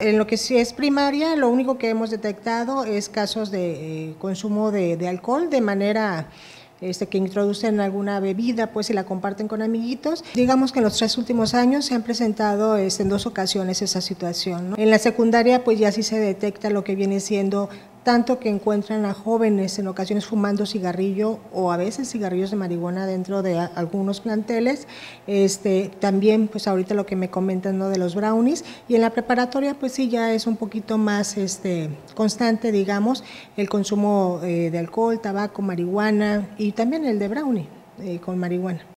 En lo que sí es primaria, lo único que hemos detectado es casos de consumo de alcohol de manera que introducen alguna bebida pues y la comparten con amiguitos. Digamos que en los 3 últimos años se han presentado en 2 ocasiones esa situación, ¿no? En la secundaria pues ya sí se detecta lo que viene siendo tanto que encuentran a jóvenes en ocasiones fumando cigarrillo o a veces cigarrillos de marihuana dentro de algunos planteles, también pues ahorita lo que me comentan, ¿no?, de los brownies, y en la preparatoria pues sí ya es un poquito más constante, digamos, el consumo de alcohol, tabaco, marihuana y también el de brownie con marihuana.